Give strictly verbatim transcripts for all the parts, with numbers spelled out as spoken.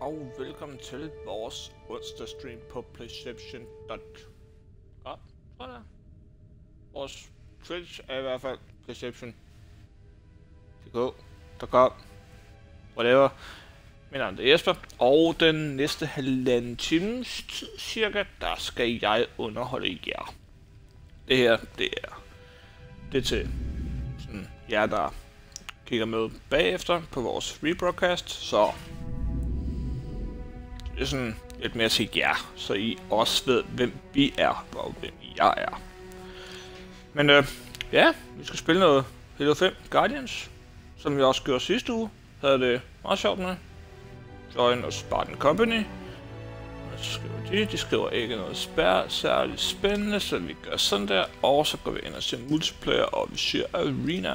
og velkommen til vores onsdag stream på Playception dot com, tror jeg. Vores Twitch er i hvert fald Playception punktum d k, whatever. Mit navn er Jesper, og den næste halvanden times tid cirka, der skal jeg underholde jer. Det her, det er det er til sådan jer, der kigger med bagefter på vores rebroadcast, så det er sådan lidt mere til jer, så I også ved, hvem vi er, og hvem jeg er. Men øh, ja, vi skal spille noget Halo fem Guardians, som vi også gjorde sidste uge. Havde det meget sjovt med. Join og Spartan Company. Hvad skriver de? De skriver ikke noget spær, særligt spændende, så vi gør sådan der. Og så går vi ind og ser multiplayer, og vi ser arena.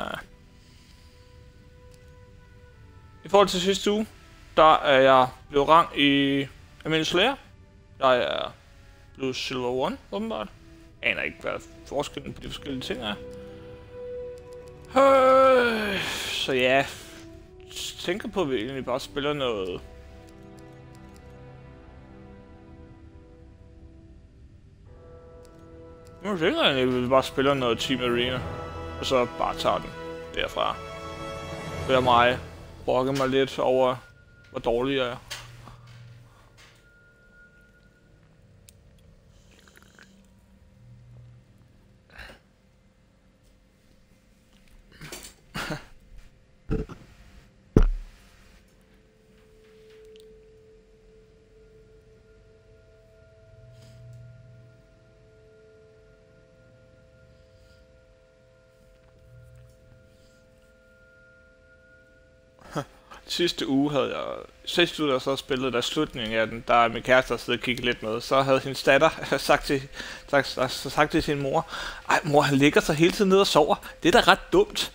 I forhold til sidste uge, der er jeg blevet rang i almindelig slayer. Jeg er blevet silver one, åbenbart. Jeg aner ikke, hvad forskellen på de forskellige ting er. Øh, så ja, jeg tænker på, at vi egentlig bare spiller noget... Jeg tænker egentlig, at vi bare spiller noget Team Arena, og så bare tager den derfra. Hør mig brokke mig lidt over, hvor dårlig jeg er. Sidste uge havde jeg... Sidste uge, der så spillede der slutningen af den, der min kæreste der sidder og kigge lidt med, så havde hendes datter sagt til, sagt, sagt, sagt til sin mor, ej mor, han ligger så hele tiden ned og sover. Det er da ret dumt.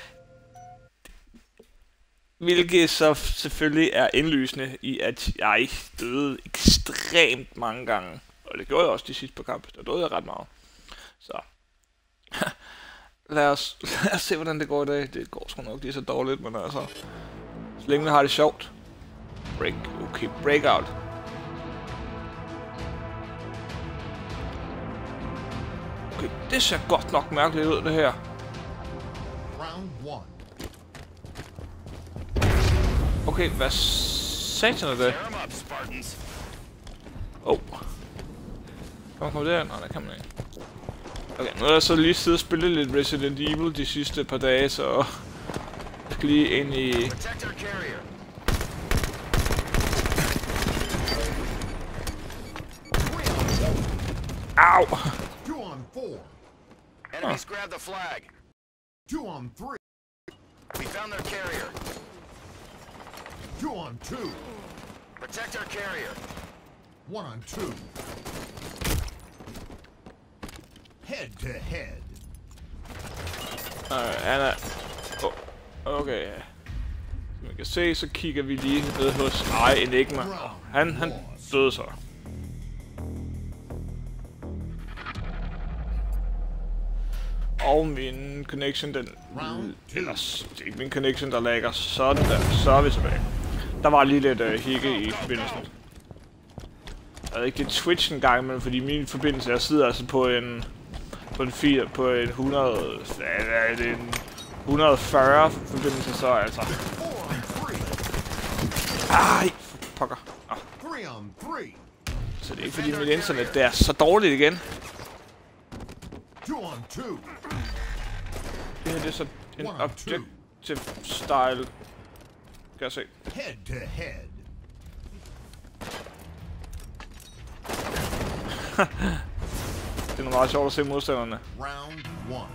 Hvilket så selvfølgelig er indlysende i, at jeg døde ekstremt mange gange. Og det gjorde jeg også de sidste par kampe, der døde jeg ret meget. Så... lad, os, lad os se, hvordan det går i dag. Det går sgu nok lige så dårligt, men altså... Så længe vi har det sjovt. Break. Okay, breakout. Okay, det ser godt nok mærkeligt ud, det her. Okay, hvad satan er det? Oh. Kan man komme der? Nej, der kan man ikke. Okay, nu er jeg så lige siddet og spillet lidt Resident Evil de sidste par dage, så... jeg skal lige ind i... Ow! Two on four. Enemies grab the flag. Two on three. We found their carrier. Two on two. Protect our carrier. One on two. Head to head. Alright, han er... Oh, okay. Som man kan se, så kigger vi lige ned hos I Enigma. Han, han døde så. Og min connection, den... Ellers, det er ikke min connection, der lagger sådan der. Så er vi tilbage. Der var lige lidt uh, hikke i forbindelsen. Jeg havde ikke det Twitch en gang imellem, fordi min forbindelse, jeg sidder altså på en... På en fire, på en hundrede... Hvad er det? En hundrede og fyrre forbindelse så, altså. Ej, pokker. Ah. Så det er ikke fordi mit internet, det er så dårligt igen. Det her, det er så en objective style. Kan jeg se. Head to head. Det er meget sjovt at se modstanderne. Round one.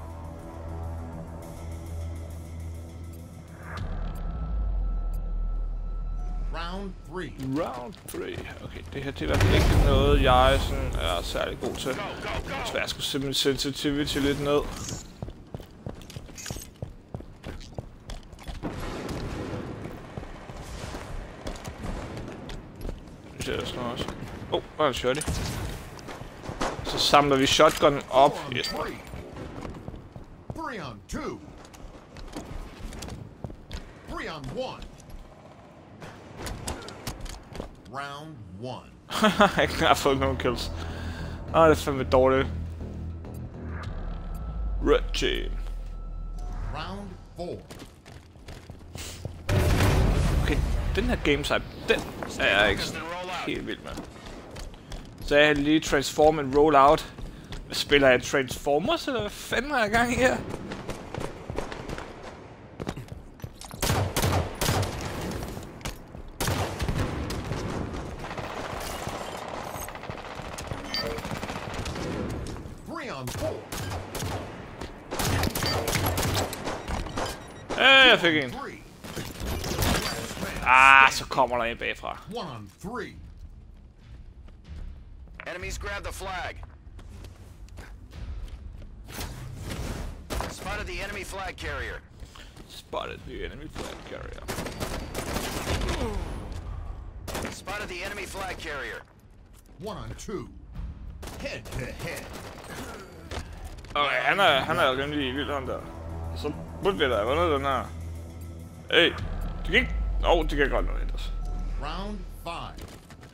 Round three. Round three. Okay, det her det er i hvert fald ikke noget, jeg sådan er særlig god til. Så jeg skulle simpelthen sensitivity lidt ned. Det ser sådan også. Åh, oh, hvor er det shotty. Så samler vi shotgunnen op. Yes, Three on two. Three on one. Round one. Jeg har ikke engang fået nogen kills. Åh, det er fandme dårligt. Red team. Round four. Okay, den her gamesite, den er jeg ikke helt vild med. Så jeg har lige Transform and Rollout. Spiller jeg Transformers, eller hvad fanden har jeg gang i her? Øh, jeg fik en. Ah, så kommer der en bagfra. One on three. Enemies grab the flag. Spotted the enemy flag carrier. Spotted the enemy flag carrier. Spotted the enemy flag carrier. One on two. Head to head. Okay, han er, han er rimelig vild, han der. Så burde vi da, hvordan er den her? Hey, du kan ikke... Åh, oh, det kan godt noget ellers. Round five.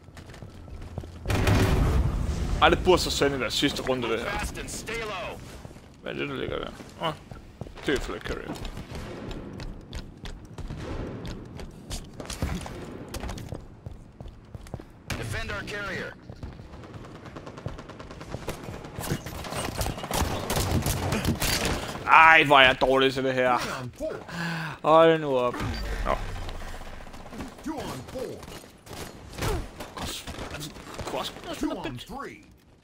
Ej, det burde så sende i der sidste runde, det her. Fast and stay low. Hvad er det, der ligger der? Åh, oh, det er flag carrier. Defend our carrier. Ej, hvor er jeg dårlig til det her. Three on four. Hold nu op. Nå. Two on four. Two on three.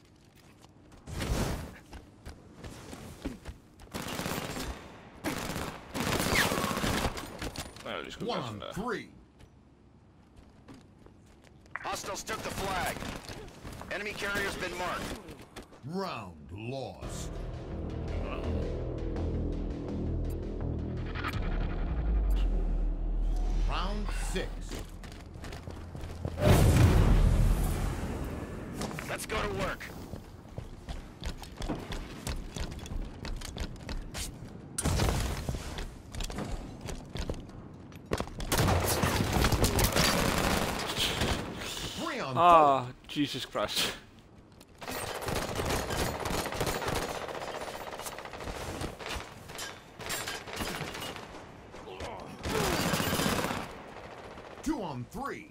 One on three. Hostiles took the flag. Enemy carrier's been marked. Round lost. Round six. Let's go to work. Three on Ah, Jesus Christ. two on three.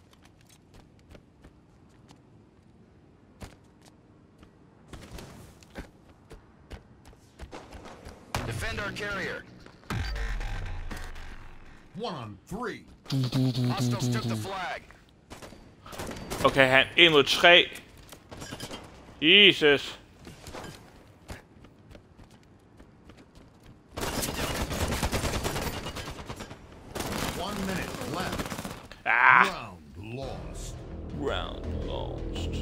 Defend our carrier. One on three. Hostiles took the flag. Okay, han en mod tre. Jesus. One minute left. Ah, Round lost. round lost.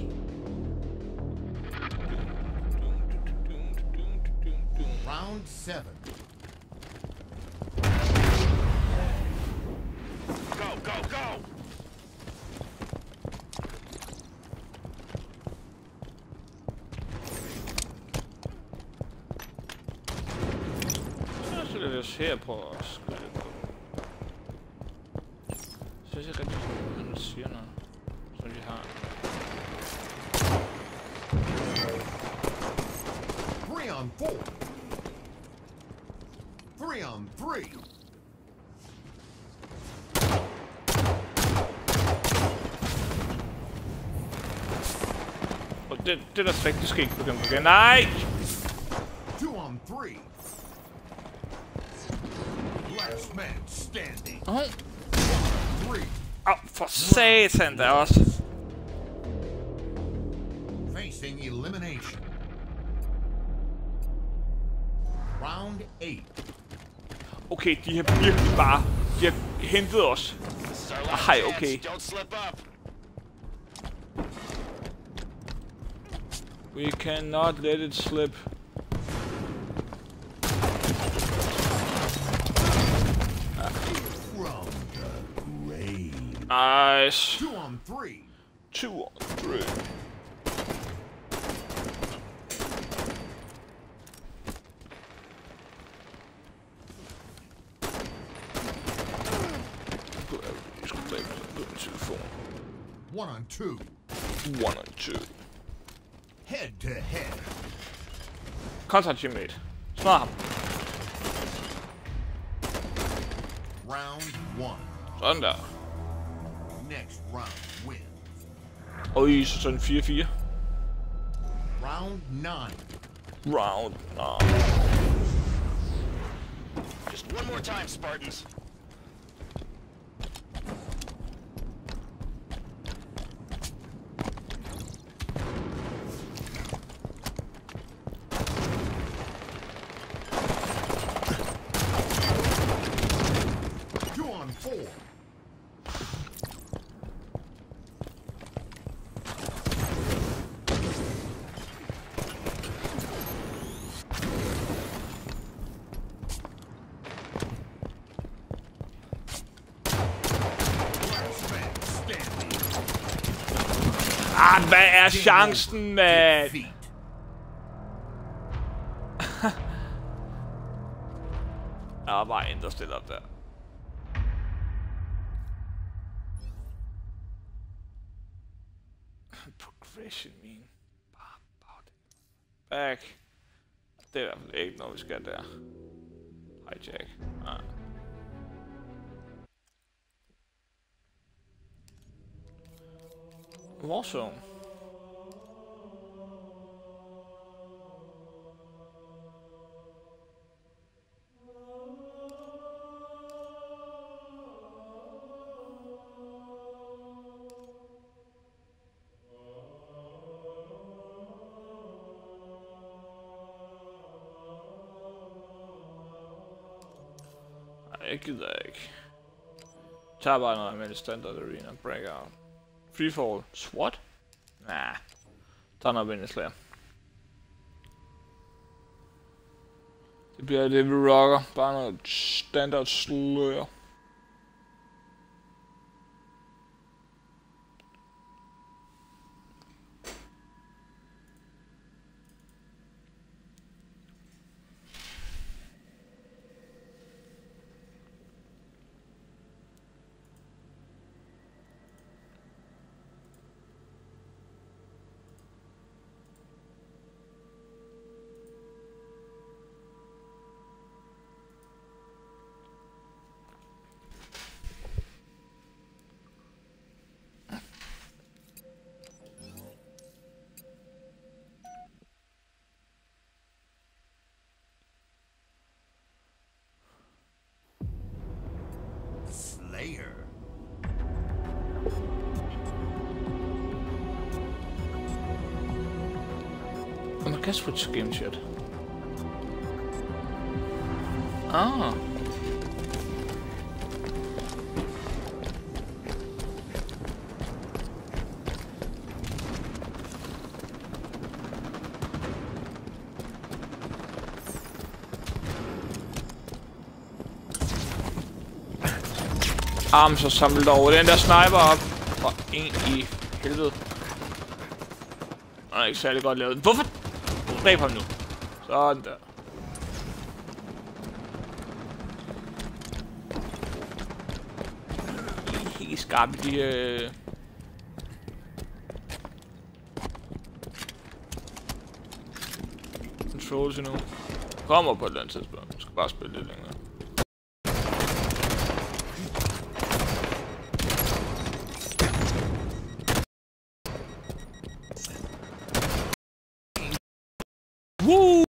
Round seven. Go, go, go! Så skal vi også her på at skrive på. Så jeg rigtig, hvad han siger noget, som vi har. Three on four. Three on three. Og det, det der slet det skal ikke begynde på igen. Nej! Two on three. Last man standing. Oh. Three. Au, for satan der også. Facing elimination. Round eight. Okay, de har virkelig bare... De har hentet os. This is our last Ej, chance. okay. Don't slip up. We cannot let it slip. From the grave. Nice. Two on three. Two on three. One on two. One on two. Head to head. Kontra teammate. Smør ham. Round one. Sådan der. Next round wins. Oj, så sådan fire fire. Round nine. Round nine. Just one more time, Spartans. Two on four. Ah, hvad er chancen, mand? Der var bare en, der stiller op der. Progression mean. Back. Det er i hvert fald ikke noget, vi skal der. Hijack. Ah. Warzone. Nej, jeg gider ikke. Tag bare noget med standard arena breakout. Freefall. SWAT? Nah. Der er noget vindeslag. Det bliver det, vi rocker. Bare noget standard slør. Slayer. Man kan switch game chat. Ah. Arm så samlet over den der sniper op. Og en i helvede. Nej, ikke særlig godt lavet. Hvorfor? Dræb ham nu. Sådan der. Helt skarpe de øh... controls endnu. Kommer på et eller andet tidspunkt. Jeg skal bare spille lidt længere. Woo!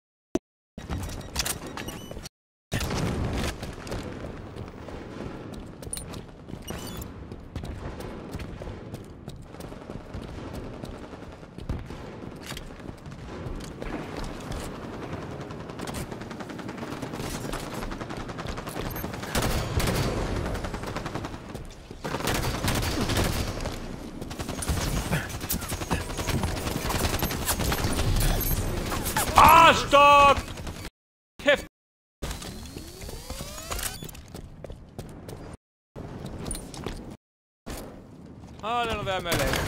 Ah, stop! Kæft! Ah, lad nu være med at lave.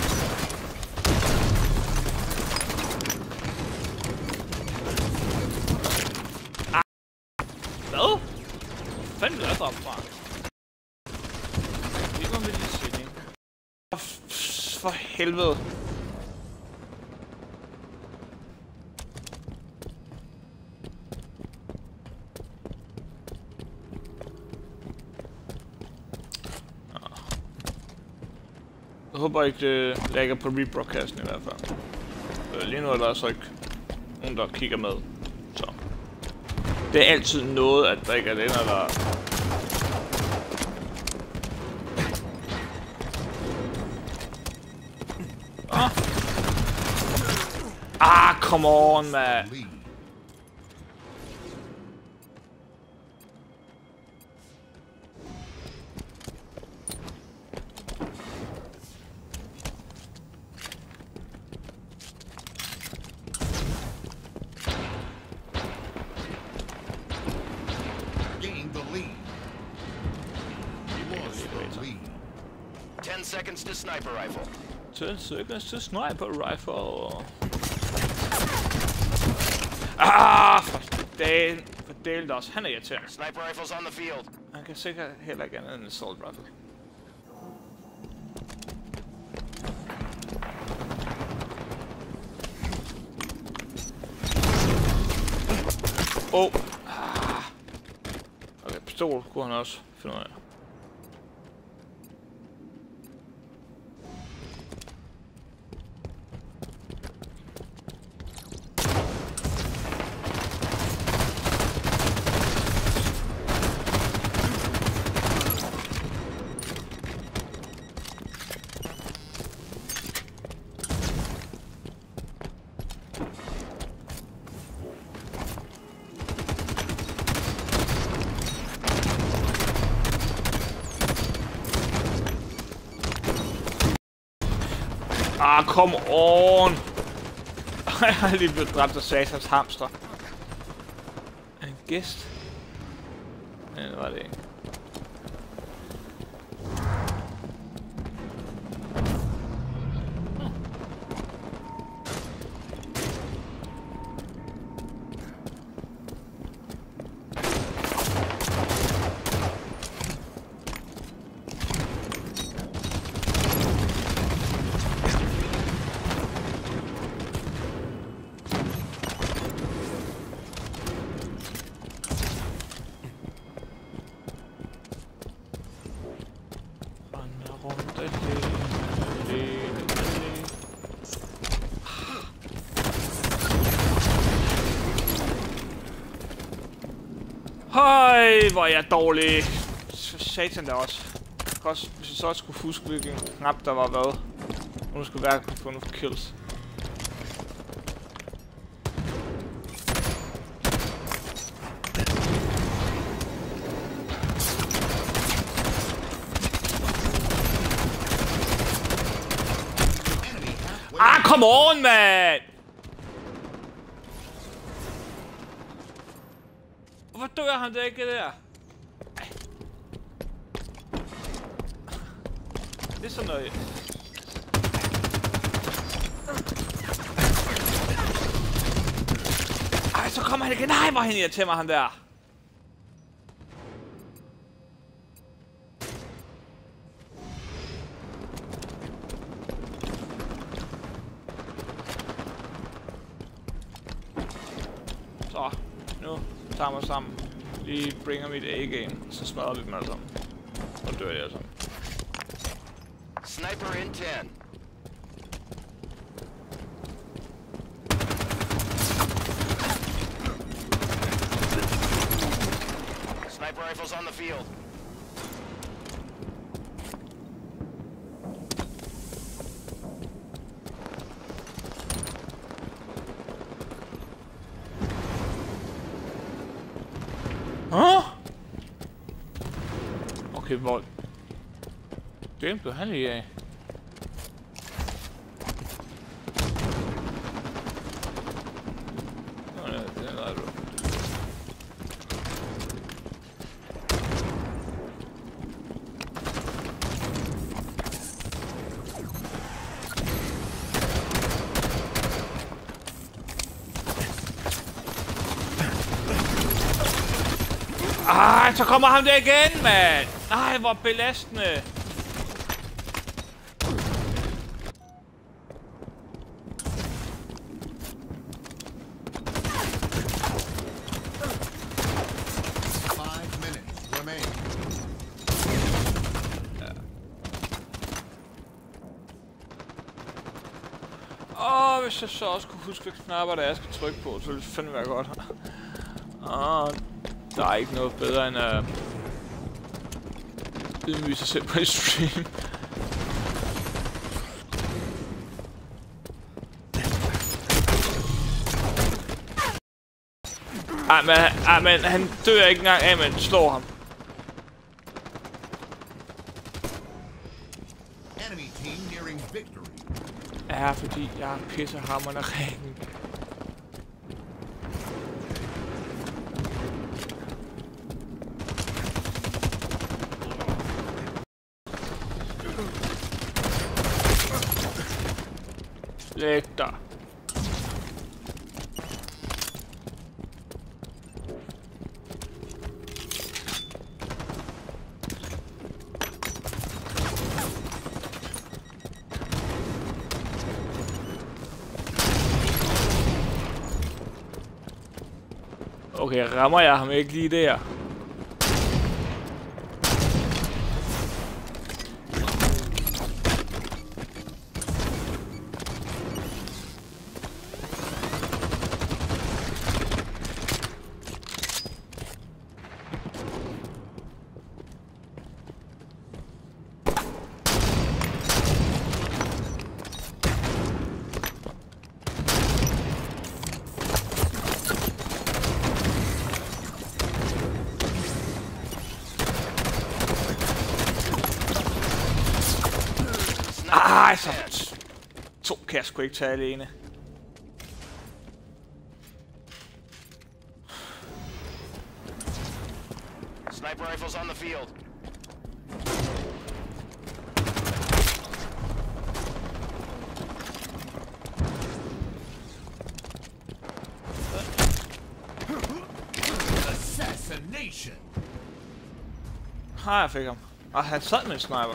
Ah! Hvad? Hvor fanden er der fra? Det var med de sætning. For helvede. Jeg håber ikke, det lægger på rebroadcasten i hvert fald. Lige nu er der altså ikke nogen, der kigger med. Så. Det er altid noget, at der ikke er længere, der... Ah, ah come on, man. Ten seconds to sniper rifle. ten seconds to sniper rifle. Ah, for dalen. For dalen også. Han er irriterende. Sniper rifles on the field. Han kan sikkert heller ikke andet end en assault rifle. Oh. Ah. Okay, pistol kunne han også finde ud af. Ah, come on! Jeg har lige blevet dræbt af satans hamster. En gæst? Nej, det var det ikke. Høj, hvor er jeg dårlig. Satan der også. også. Hvis jeg så også skulle huske, hvilken knap der var hvad. Nu skulle være kunne få nogle kills. Ah, come on, man! Hvorfor dør han det ikke der? Ej. Det er sådan noget. Ej, så kommer han igen. Nej, hvor han irriterer mig, han der. Så, nu tager mig sammen. Lige bringer mit A-game, så smadrer vi dem alle sammen. Og dør jeg alle sammen. Sniper in ten. Sniper rifles on the field. Huh? Okay, hvor... Det blev han lige af. Nå, ja, det er ret råd. Ej, så kommer ham der igen, mand! Ej, hvor belastende! Åh, hvis jeg så også kunne huske, hvilke knapper, der jeg skal trykke på, så ville det fandme være godt. Åh, der er ikke noget bedre end at ydmyge sig selv på en stream. Ej, men, ej, men han dør ikke engang af, men slår ham. Ja, fordi jeg pisser hammerne ringen. Læg dig. Okay, rammer jeg ham ikke lige der? Ej, så to kan jeg sgu ikke tage alene. Sniper rifles on the field. Assassination. Har jeg fik ham. Og han sad med en sniper.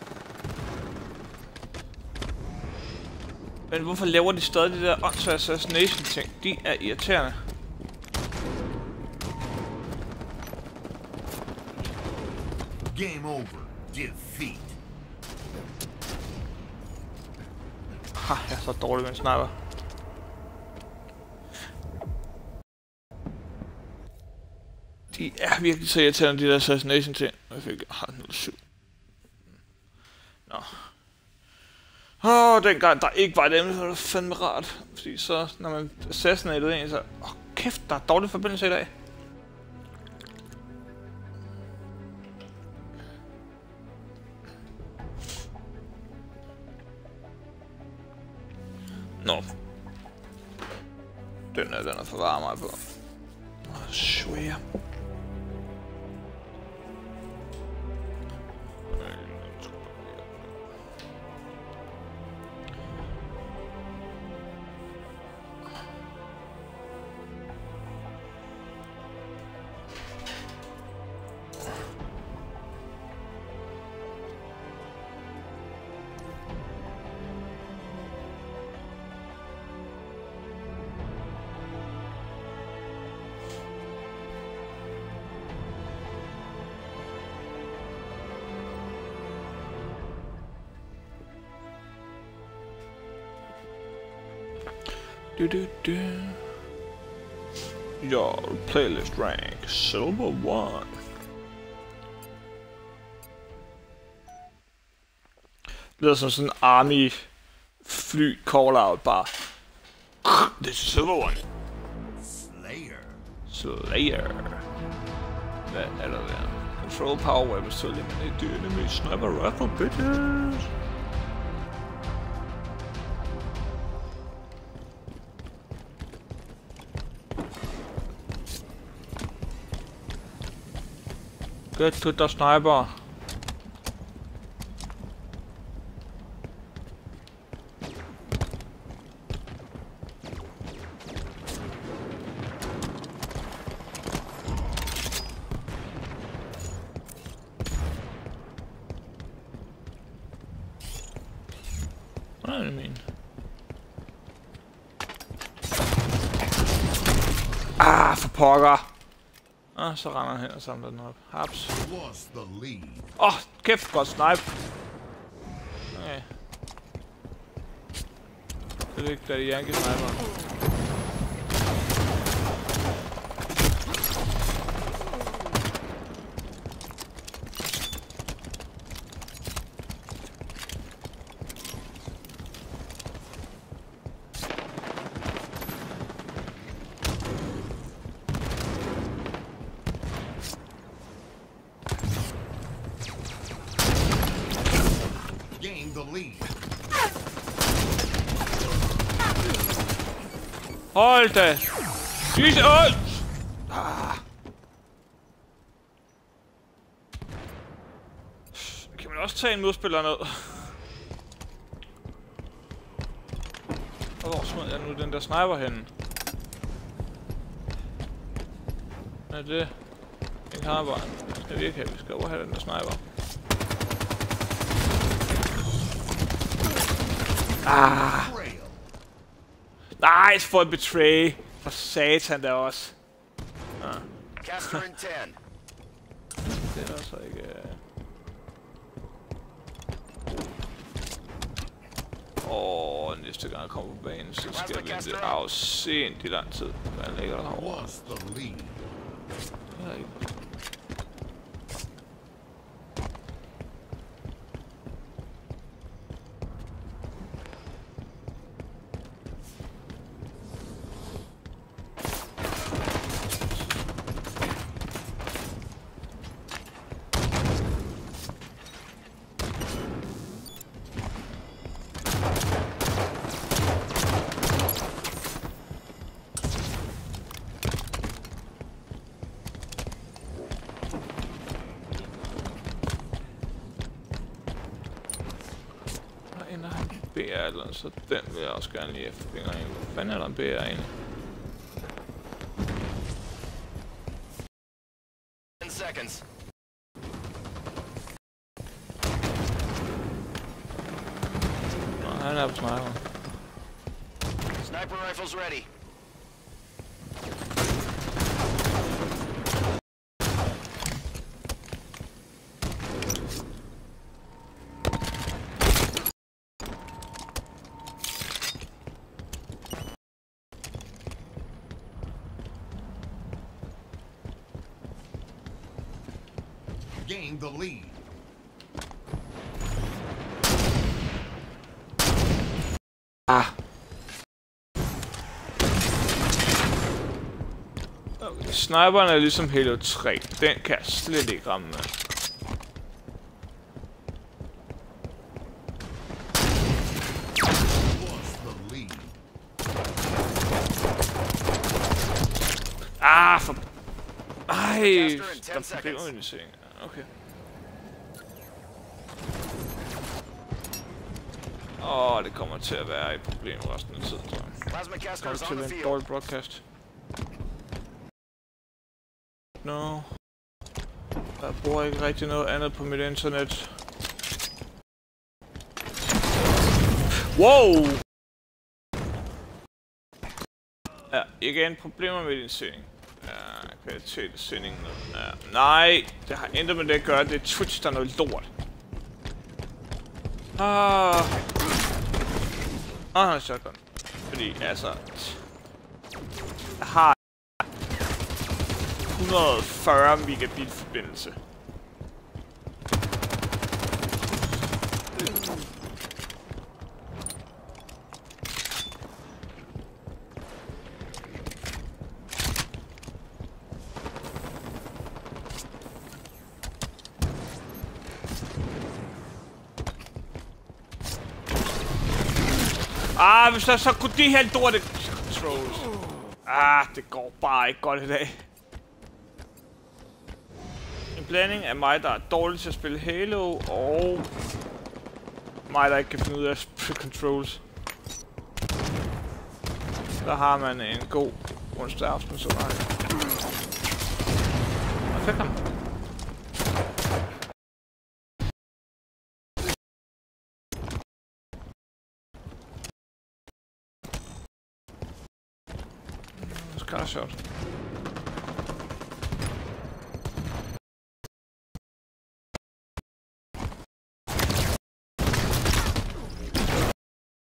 Men hvorfor laver de stadig de der åndssvage assassination ting? De er irriterende. Game over. Defeat. Ha, jeg er så dårlig med en sniper. De er virkelig så irriterende, de der assassination ting. Jeg fik nul syv. Nå. Åh, oh, dengang der ikke var dem, så var det fandme rart. Fordi så, når man assassinated en, så... Åh, oh, kæft, der er dårlig forbindelse i dag. Nå. Den er, den er for varm mig på. Åh, oh, svær. Do do do. Your playlist rank silver one. Det lyder som sådan en army fly call out bare. This is silver one. Slayer. Slayer. Hvad er der der? Control power weapons to eliminate the enemy sniper rifle bitches. Get to the sniper. What do you mean? Ah, for pokker. Ah, så render han hen og samler den op. Haps. Åh, oh, kæft, godt snipe. Okay. det ikke Daddy Yankee sniper. Gain the lead. Hold da! Jesus! Ah. Kan man også tage en modspiller ned? Og hvor smed jeg nu den der sniper henne? Er det en hardbar? Det skal virke her. Vi skal over have den der sniper. Ah! Nice for et betray. For satan der også. Ah. Caster in ten. Det er også ikke... Åh, oh, næste gang jeg kommer på banen, så skal jeg vente afsindigt lang tid. Hvad ligger der herovre? Ja, ikke. B R eller så den vil jeg også gerne lige efter fingre i. Hvad fanden er der en B R egentlig? ten seconds. Nå, han er på sniper. Sniper rifles ready. Gain the lead. Ah. Okay, sniperen er ligesom Halo tre. Den kan jeg slet ikke ramme med. Ah, for... Ej, der er problemer med den ting. Okay. Åh, oh, det kommer til at være et problem resten af tiden, tror jeg. Det kommer til at være en dårlig broadcast. No. Jeg bruger ikke rigtig noget andet på mit internet. Wow! Ja, igen problemer med din sending. Ja, kvalitet af sendingen. Ja, nej, det har intet med det at gøre. Det er Twitch, der er noget lort. Ah. Ah, shotgun. Fordi, altså... Jeg har... et hundrede og fyrre megabit forbindelse. Ah, hvis der så kunne de her lorte controls. Ah, det går bare ikke godt i dag. En blanding af mig, der er dårlig til at spille Halo, og mig, der ikke kan finde ud af at spille controls. Der har man en god onsdag aften, så nej. Og fik ham. Scar shot.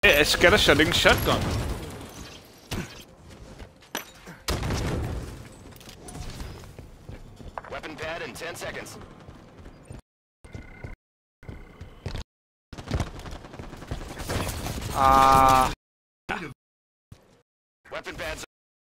Hey, scattershotting shotgun. Weapon pad in ten seconds. Ah. Weapon pads.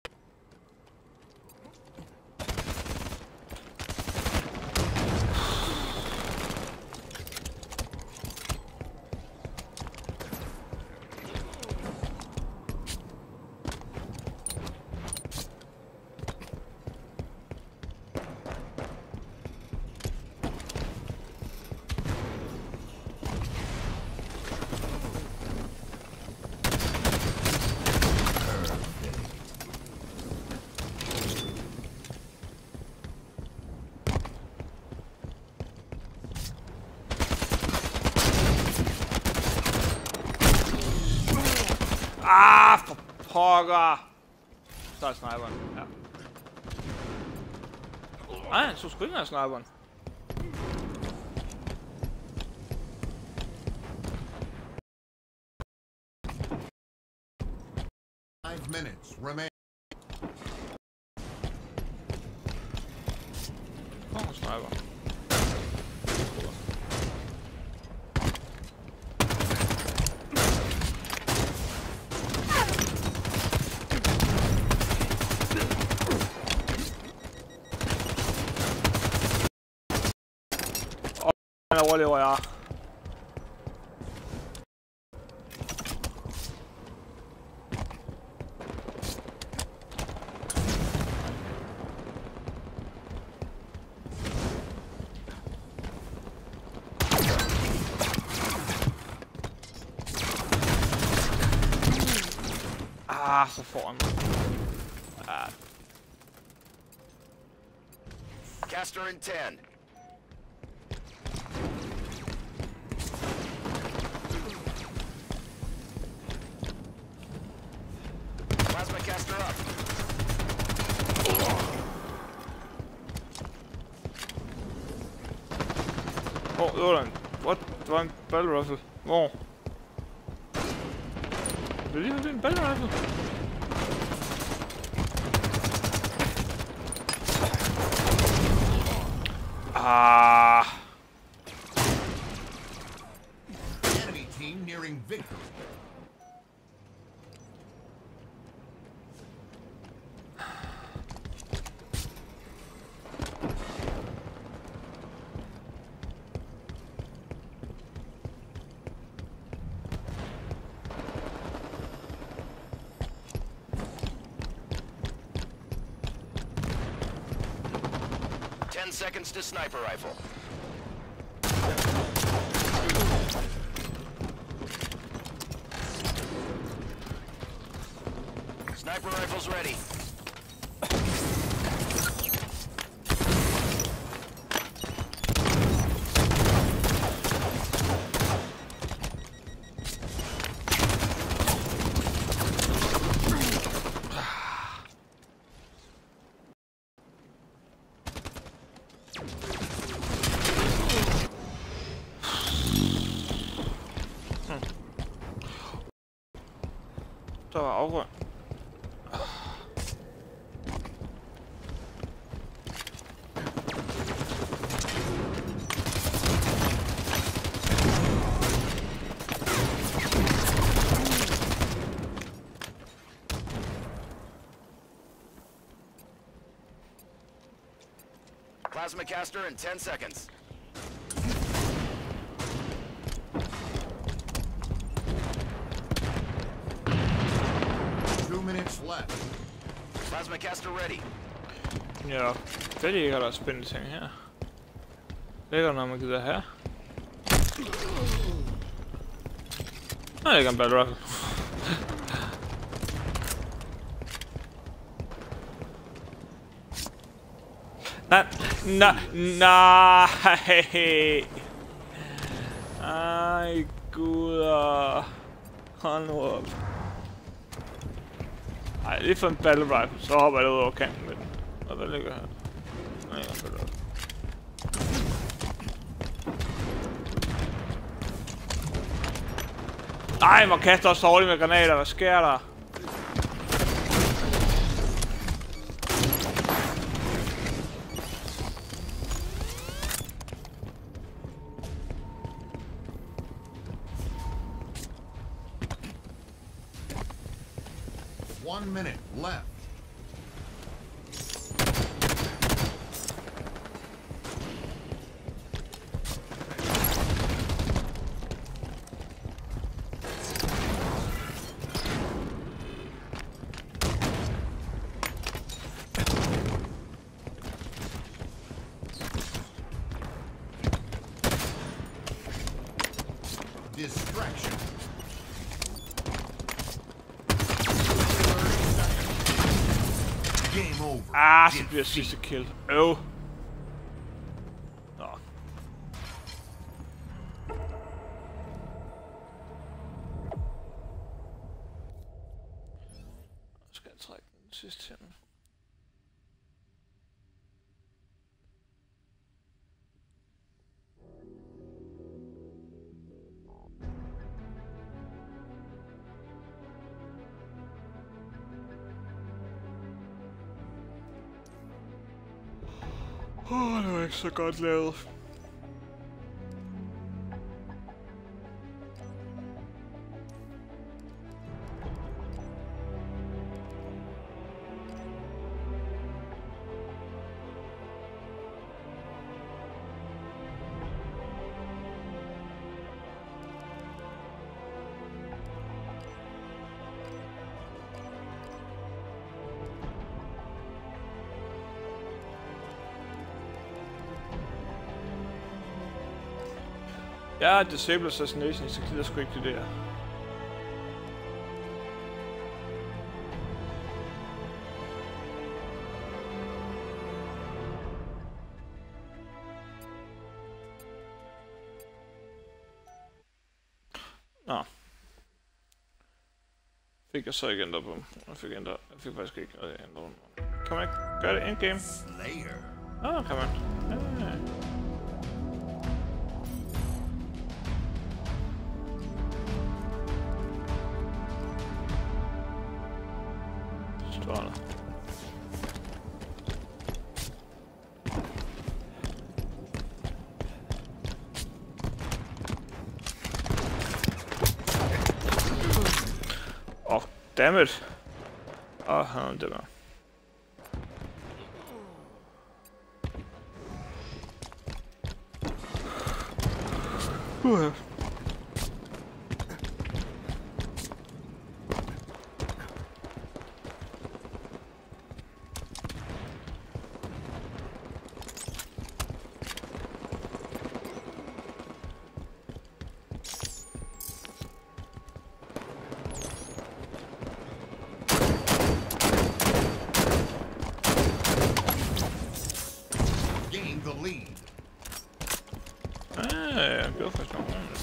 Ah, for pokker! Så er sniperen, ja. Nej, han så sgu ikke af sniperen. Five minutes remain. Åh, oh, sniper. Han overlever jeg. Ah, så får han. Ah. Caster in ten. Plasma caster up. Åh, oh, det var en... What? Det var en battle rifle. Hvor? Det er lige en battle rifle. Ah. Enemy team nearing victory. Ten seconds to sniper rifle. Sniper rifle's ready. Der var afgrøn. Plasma caster in ten seconds. Two minutes left. Plasma caster ready. Ja, det ligger der spændende ting her. Ligger når man gider her. Der ligger en battle rifle. Nej, nej, nej. Ej, guder. Hold nu op. Ej, lige for en battle rifle, så hopper jeg ud over kanten med den. Og hvad ligger her? Nej, jeg kan godt. Ej, hvor kaster også dårligt med granater. Hvad sker der? One minute left. Distraction. Game over. Ah, så bliver sidste kill. Øv. Nå. Skal jeg trække den sidste her? Åh, oh, det var ikke så godt lavet. Ja, disable assassination, så gider jeg sgu ikke det der. Nå. Fik jeg så ikke ændret på dem. Jeg fik, ændret, jeg fik faktisk ikke ændret dem. Kan man ikke gøre det in-game? Slayer. Ah, kan man. Ja. Står der. Oh, damn it. Ah, han det var. Uh. Gain the lead. Ah, go for it.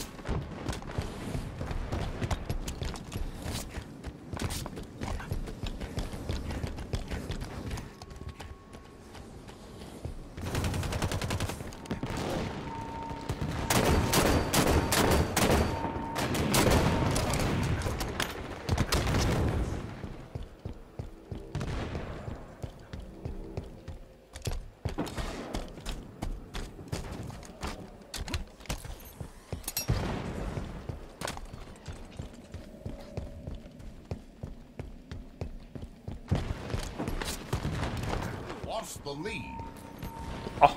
Lost the lead. Oh.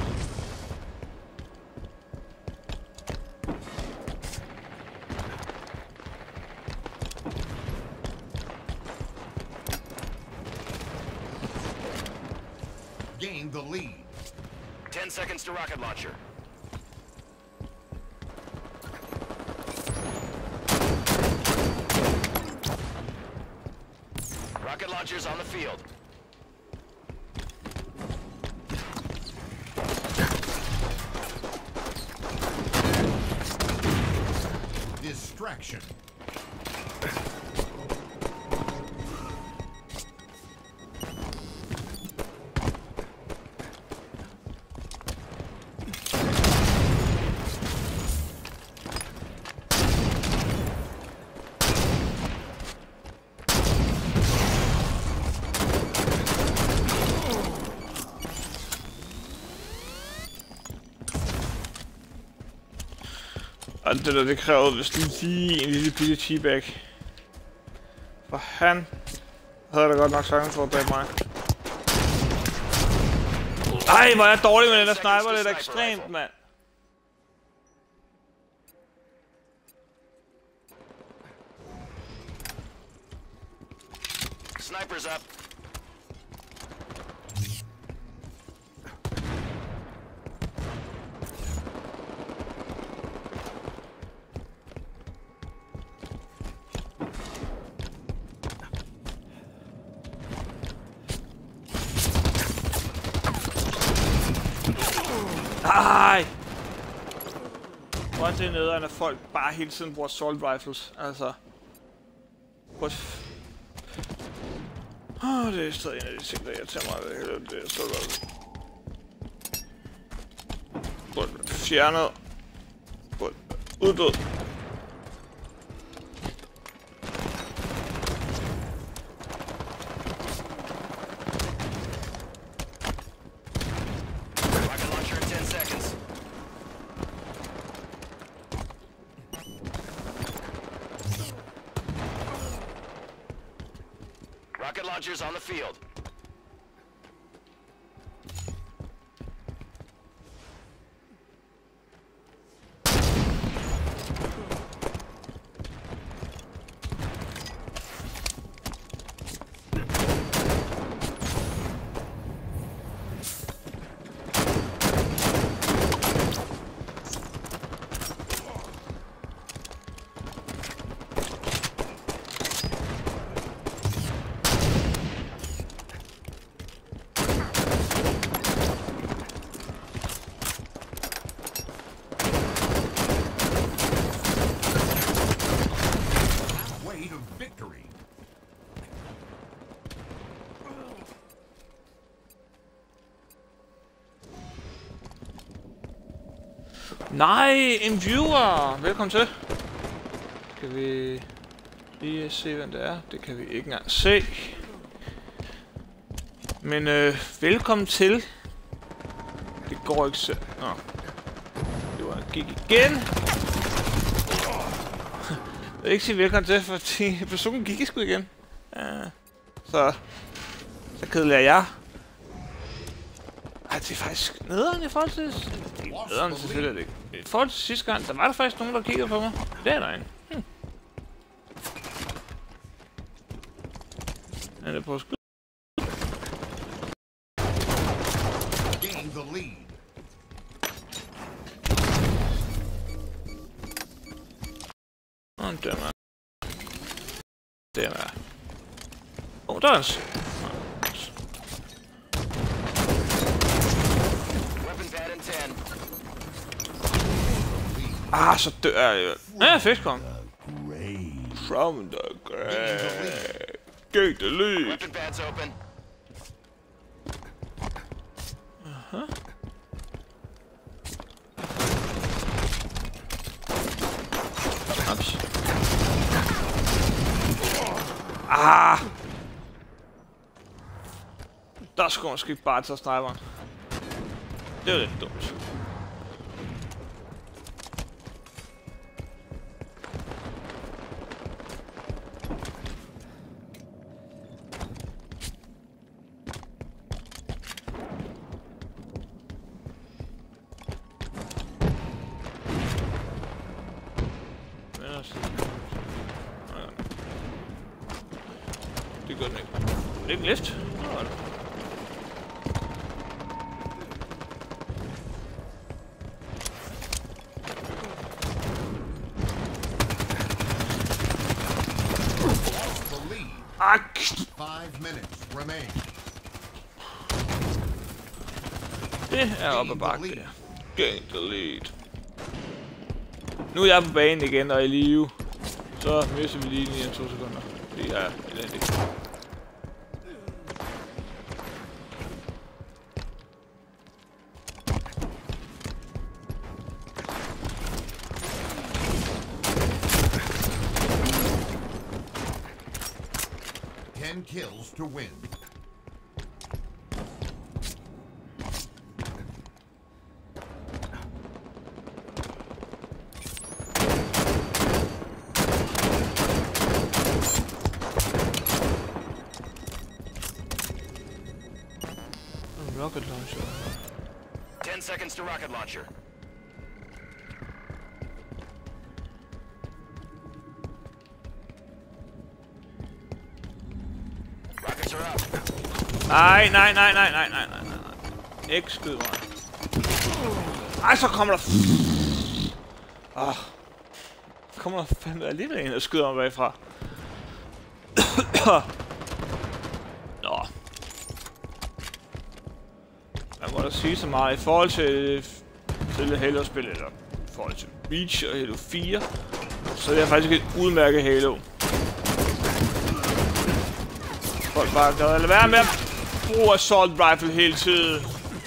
Gain the lead. Ten seconds to rocket launcher. Rocket launchers on the field. Distraction. Og det der, det krævede vist lige en lille bitte teabag. For han havde da godt nok sagtens for at dræbe mig. Ej, hvor er jeg dårlig med den der sniper, det er da ekstremt, mand. Sniper's up. Ej! Hvor er det nederen, at folk bare hele tiden bruger assault rifles, altså. What? Åh, oh, det er stadig en af de ting, der irriterer mig ved hele det assault rifle. Burde være fjernet. Burde være uddød. Rocket launchers on the field. Nej, en viewer! Velkommen til. Skal vi lige se, hvem det er? Det kan vi ikke engang se. Men øh, velkommen til. Det går ikke så... Nå. Det var gik igen. Jeg vil ikke sige velkommen til, fordi personen gik sgu igen. Ja. Så... Så kedelig er jeg. Ej, det er faktisk nederen i forhold til... Det er nederen selvfølgelig ikke. I forhold til sidste gang, der var der faktisk nogen, der kiggede på mig. Det er der en. Hm. Er det på skud? Gain the lead. Åh, det er det er Åh, der er også. Ah, så dør jeg jo. Ja, fiskkom. From the grave. Gate the lead. Weapon pads open. Aha. Ups. Ah. Der skulle måske bare tage sniperen. Det var lidt dumt. Det gør den ikke. Det er ikke en lift. Nå, ak! Five minutes remain. Det er op ad bakke, det her. Gain the lead. Nu er jeg på banen igen og i live. Så mister vi lige i to sekunder. Det er elendigt. Ten kills to win. rocket launcher. Ten seconds to rocket launcher. Rockets are up. Nej, nej, nej, nej, nej, nej, nej, nej. Ikke skyd mig. Ej, så kommer der... Ah. Kommer der fandme alligevel en, der skyder mig bagfra. Nå. Man må da sige så meget i forhold til til Halo-spil, eller i forhold til Reach og Halo fire, så er det faktisk et udmærket Halo. Folk bare gad at lade være med at bruge assault rifle hele tiden.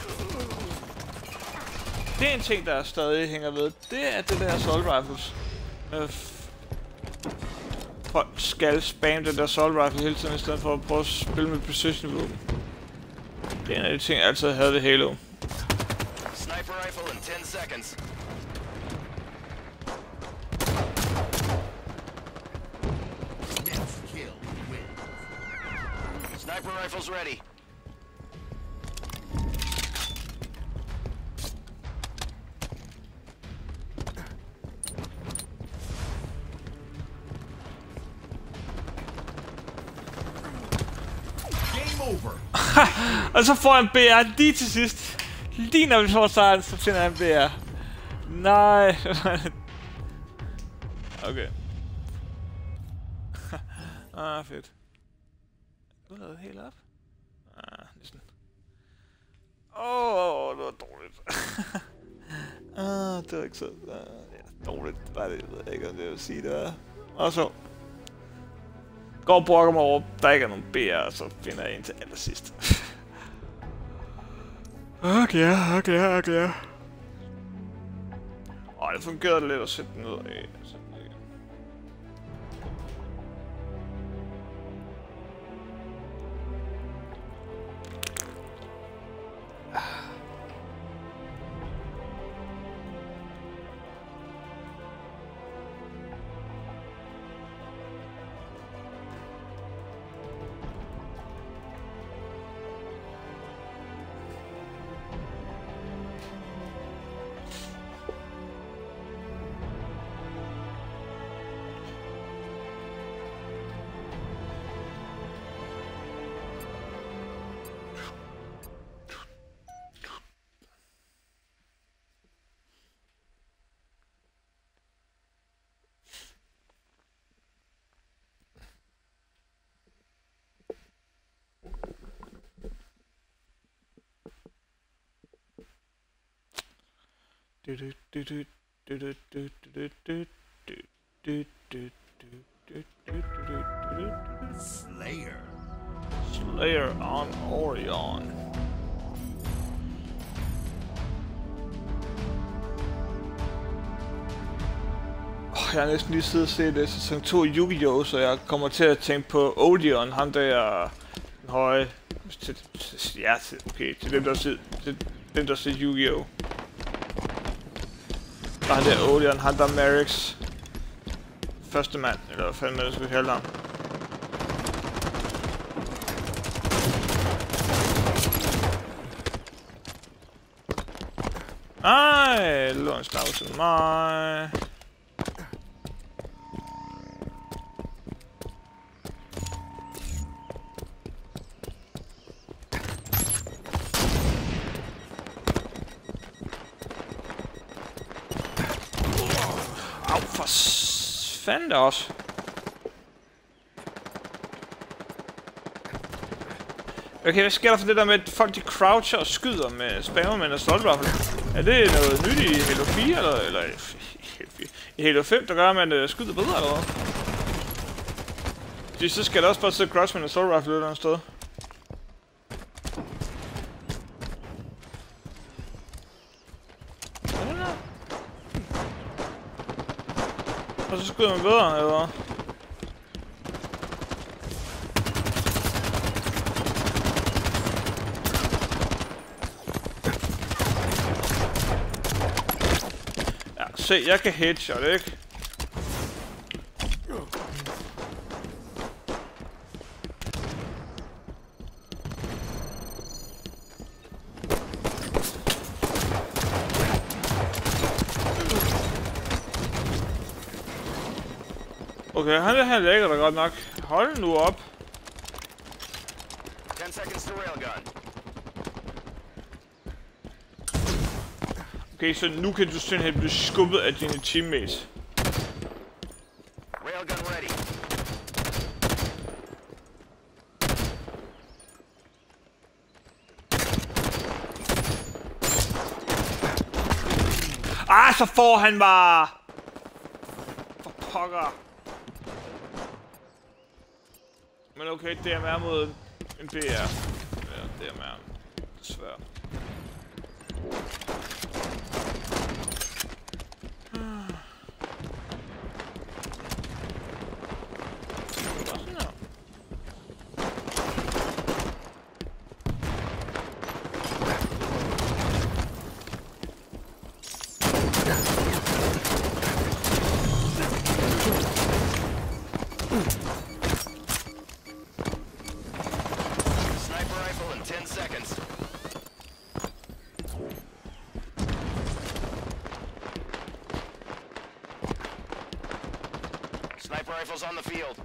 Det er en ting, der stadig hænger ved. Det er det der assault rifles. Øh, folk skal spamme den der assault rifle hele tiden, i stedet for at prøve at spille med precision våben. Det er en af de ting, jeg altid havde ved Halo. Sniper rifle in ten seconds. Next kill wins. Sniper rifle's ready. Og så får jeg en B R lige til sidst. Lige når vi får sejren, så finder jeg en B R. Nej. Okay. Ah, fedt. Nu er det helt op. Ah, næsten. Åh, oh, det var dårligt. Ah, det var ikke så... Uh, ja, dårligt. Nej, det ved jeg ikke, om det vil sige, det var. Og så... Går og brokker mig over, der ikke er nogen B R, og så finder jeg en til allersidst. Okay, okay, okay. Åh, det fungerede lidt at sætte den ud af. Slayer. Slayer on Orion. Jeg har næsten lige siddet og set uh, sæson to i Yu-Gi-Oh! Så jeg kommer til at tænke på Odeon, ham der den høje. Til, til, ja, til, okay, til dem der ser, til dem der ser Yu-Gi-Oh! Og han der Odeon, han der Merrick's første mand, eller hvad fanden man skal kalde ham. Ej, lå en slag til mig. Au, for fanden da også. Okay, hvad sker der for det der med, at folk de croucher og skyder med spammer med en assault rifle? Er det noget nyt i Halo fire, eller, eller i Halo fem, der gør, at man uh, skyder bedre, eller hvad? Fordi så skal der også bare sidde crouch med en assault rifle et eller andet sted. Og så skyder man bedre, eller hvad? Se, jeg kan headshot, ikke? Okay, han er her lækker da godt nok. Hold nu op. ten seconds to railgun. Okay, så nu kan du simpelthen blive skubbet af dine teammates. Railgun ready. Ah, så får han bare... For pokker. Men okay, D M R mod en B R. Ja, D M R. Desværre. Sniper rifle in ten seconds. Sniper rifles on the field.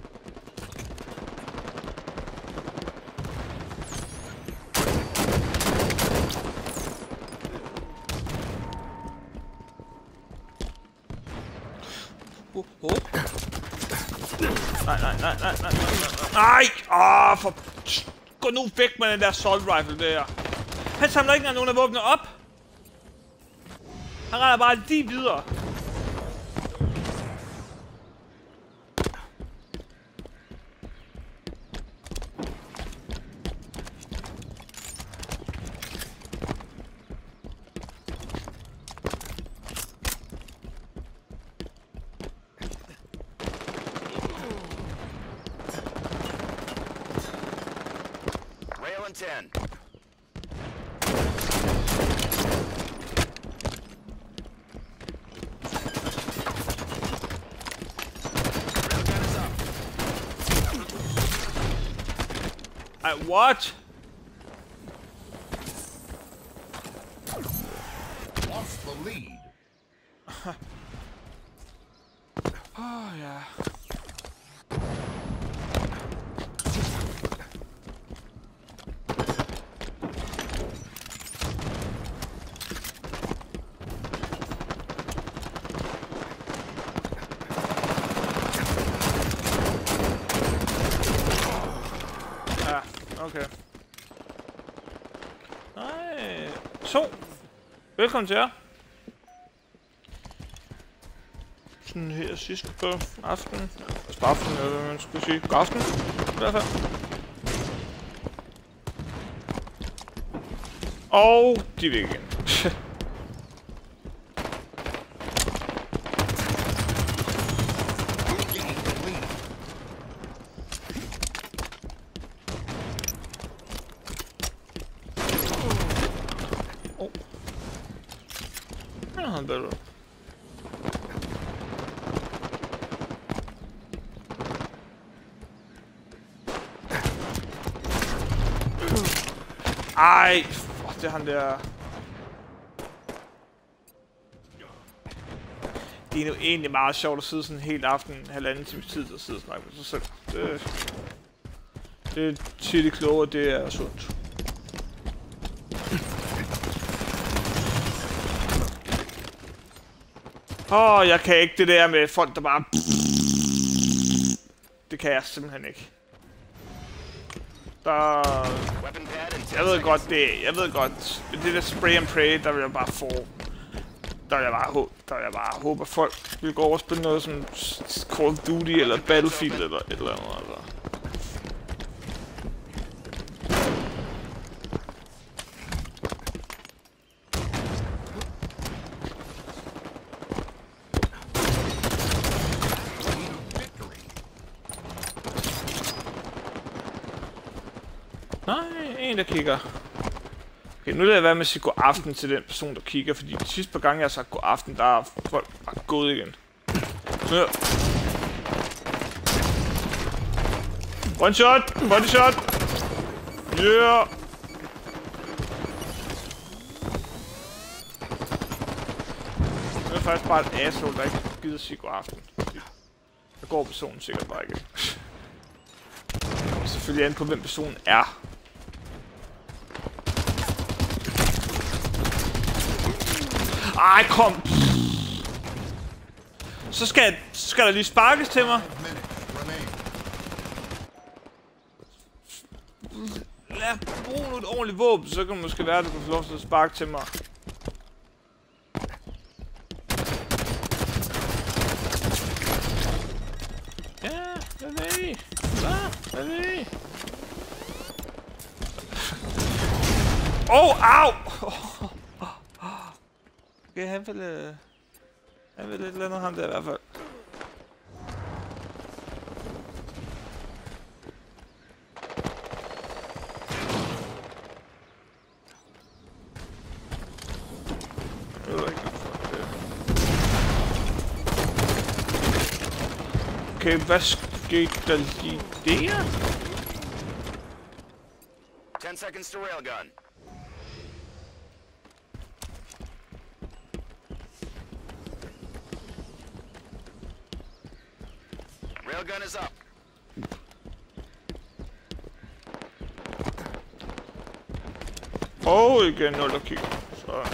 Uh, uh. Nej, nej, nej, nej, nej, nej, nej! Åh, for... Gå nu væk med den der assault rifle der. Han samler ikke engang nogen af våbnene op. Han render bare lige videre. Rail in ten. Railgun is up. Ej, what? Lost the lead. Åh, oh, ja. Ja, okay. Nej. Så. Velkommen til jer. Sådan her sidst på aftenen. Altså aften, eller hvad man skulle sige. God aften, i hvert fald. Og de er væk igen. Gaining the lead. Oh. Ja, han bedre. Ej, fuck, det er han der. Det er nu egentlig meget sjovt at sidde sådan en hel aften, en halvanden times tid og sidde og snakke med sig selv. Det, det er tit det kloge, det er sundt. Åh, oh, jeg kan ikke det der med folk, der bare... Det kan jeg simpelthen ikke. Der... Weapon pad in ten Jeg ved seconds. godt, det jeg ved godt, men det der spray and pray, der vil jeg bare få... Der vil jeg bare håbe, der vil jeg bare håbe, at folk vil gå over og spille noget som Call of Duty eller Battlefield eller et eller andet, altså. Nej, en der kigger. Okay, nu lader jeg være med at sige god aften til den person, der kigger, fordi de sidste par gange, jeg har sagt god aften, der er folk bare gået igen. Så her. One shot! Body shot! Yeah! Det er faktisk bare et asshole, der ikke gider sige god aften. Der går personen sikkert bare ikke. Selvfølgelig an på, hvem personen er. Ej, kom! Så skal, skal der lige sparkes til mig. Lad bruge noget ordentligt våben, så kan det måske være, at du kan få lov til at sparke til mig. Ja, hvad vil I? Hvad? Hvad vil I? Åh, oh, au! Okay, han vil... Øh, han vil lidt eller andet ham der i hvert fald. Okay, hvad skete der lige der? ten seconds to railgun. Railgun is up. Åh, oh, igen nul og kigger. Så.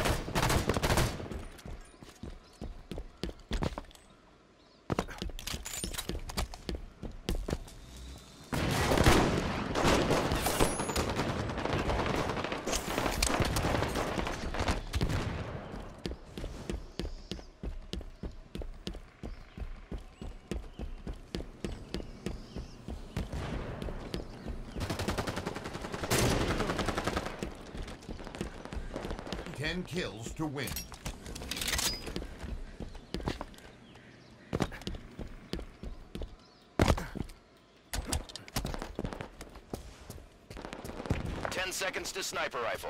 ten kills to win. ten seconds to sniper rifle.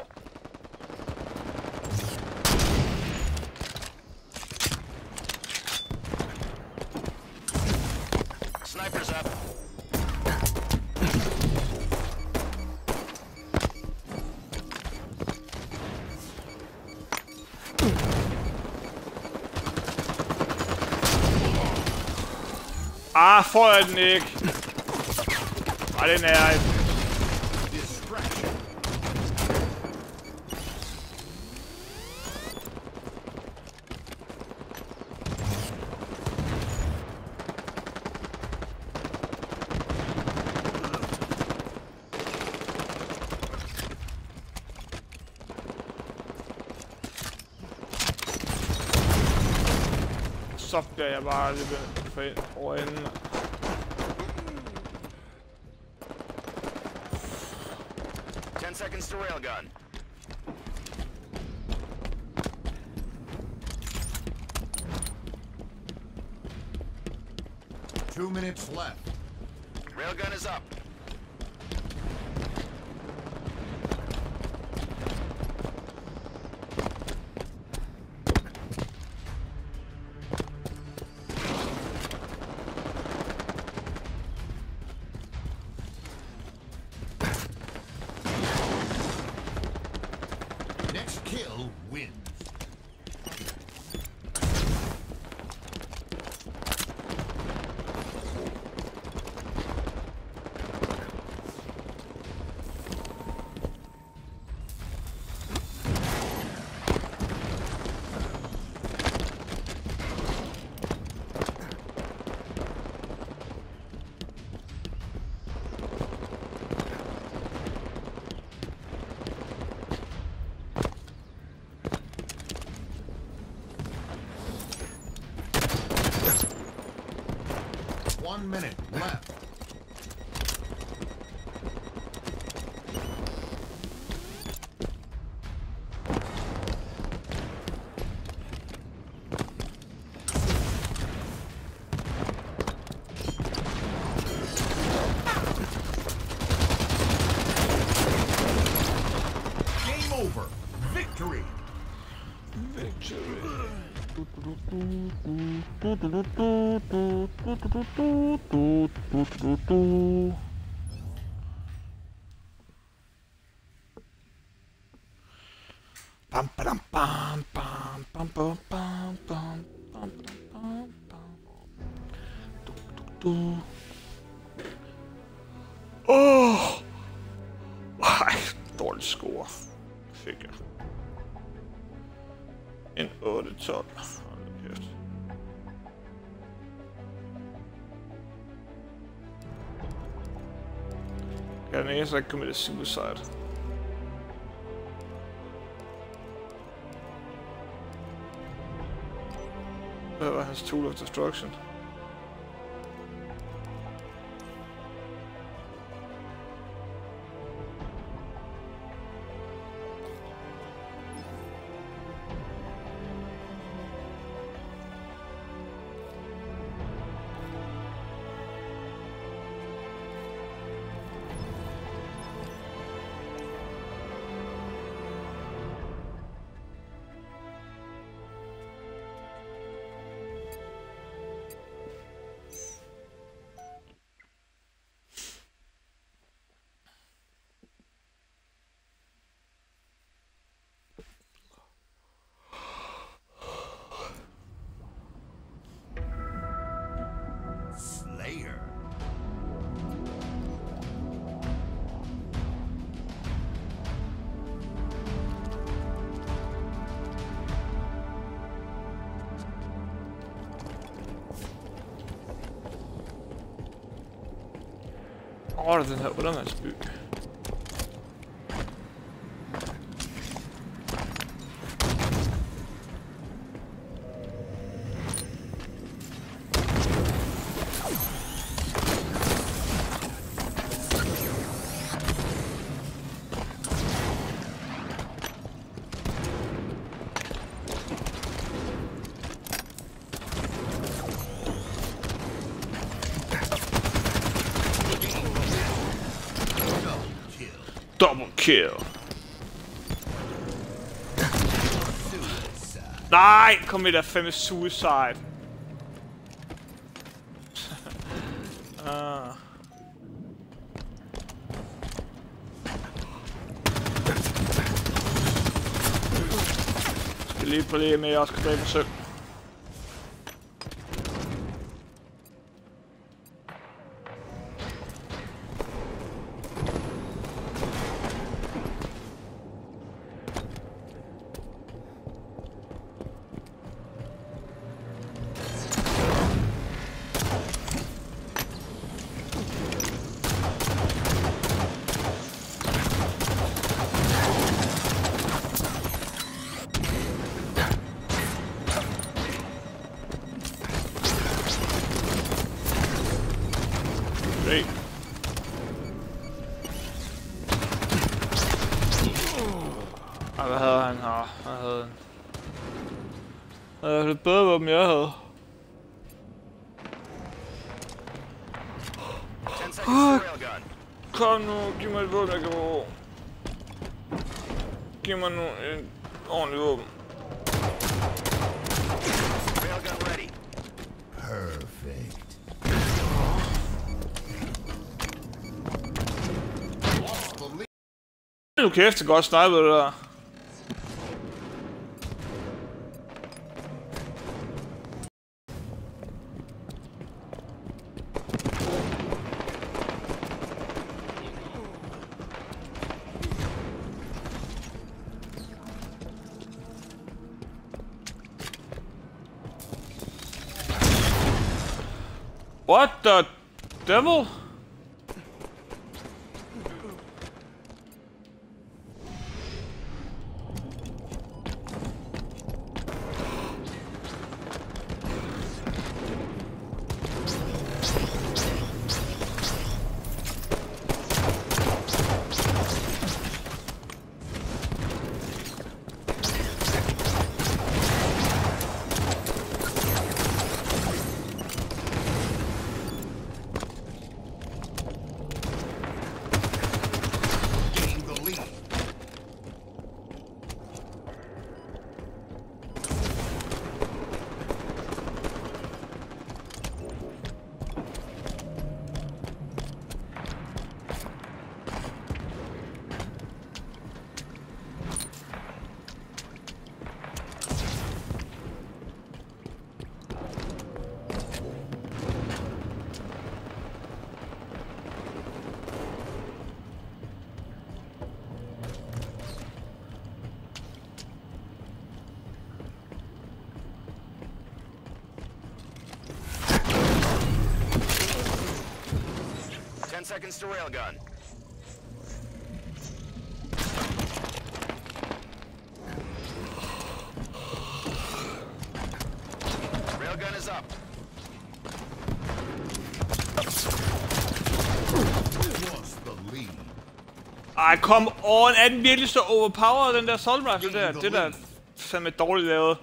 Sniper's up. Ah, får jeg den ikke? Ej, den er ikke. Så bliver jeg bare lidt for ind over enden. ten seconds to railgun. Two minutes left. Railgun is up. Next kill wins. One minute left. Game over. Victory. Victory. Bam bam bam bam bam bam bam bam bam bam bam. Uh. Åh! Oh. Ej, dårligt score. Fik jeg. En otte tolv. Hold da kæft. Jeg er den eneste, der ikke committed suicide. Hvad var hans tool of destruction? Åh, oh, den her undervandsby. Double kill. Nej, kom med der fandme suicide. ah. Skal lige på det med, at jeg også skal dræbe mig selv. Hey. Ej, hvad havde han her? Hvad havde han? Øh, det er bedre våben, jeg havde. Ah, kom nu, giv mig et våben, jeg kan bruge. Giv mig nu et ordentligt våben. Perfect. Nu kæft, det er godt snipet det der. What the devil? seconds to railgun. Railgun is up. Lost the lead. Ej, come on. Er den virkelig så overpowered, den der assault rifle der? Det der er fandme dårligt lavet.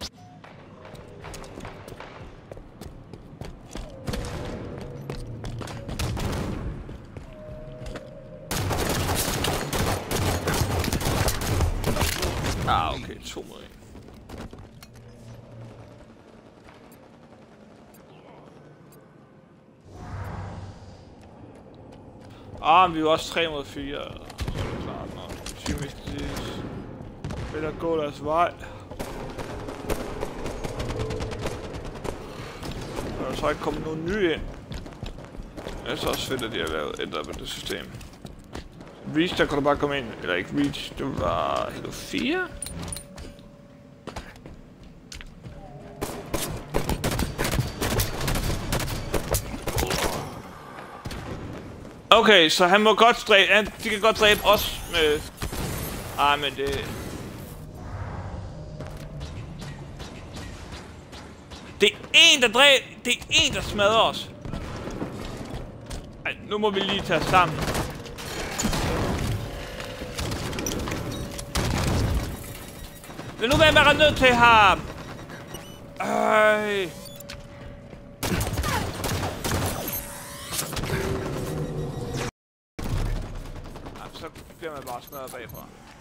Ah, okay. To mod en. Ah, men vi er jo også tre mod fire. Så er det klart, når teammistis vil at gå deres vej. Der er så ikke kommet nogen nye ind. Det er så også fedt, at de har lavet ændret på det system. Reach, der kunne du bare komme ind. Eller ikke Reach, det var Halo fire. Okay, så han må godt dræbe, han, de kan godt dræbe os med... Ej, men det... Det er en, der dræber... Det er en, der smadrer os. Ej, nu må vi lige tage os sammen. Men nu vil jeg være nødt til ham. Øj... Så bliver man bare smadret bagfra.